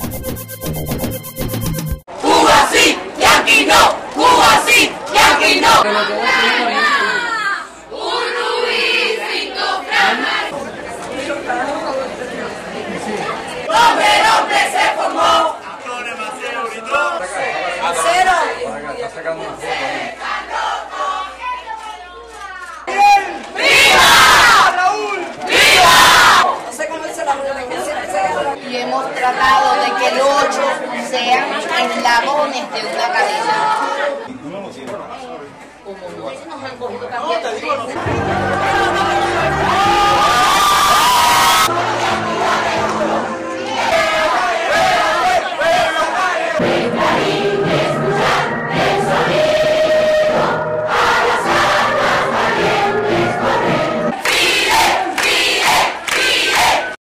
Cuba sí, Yankee no. Cuba sí, Yankee no. Un rubí, 5 frases. Hombre se formó. Antonio Maceo gritó. Macero. Está sacando una foto. Y hemos tratado de que el 8 sean eslabones de una cadena. Como nos han cogido también.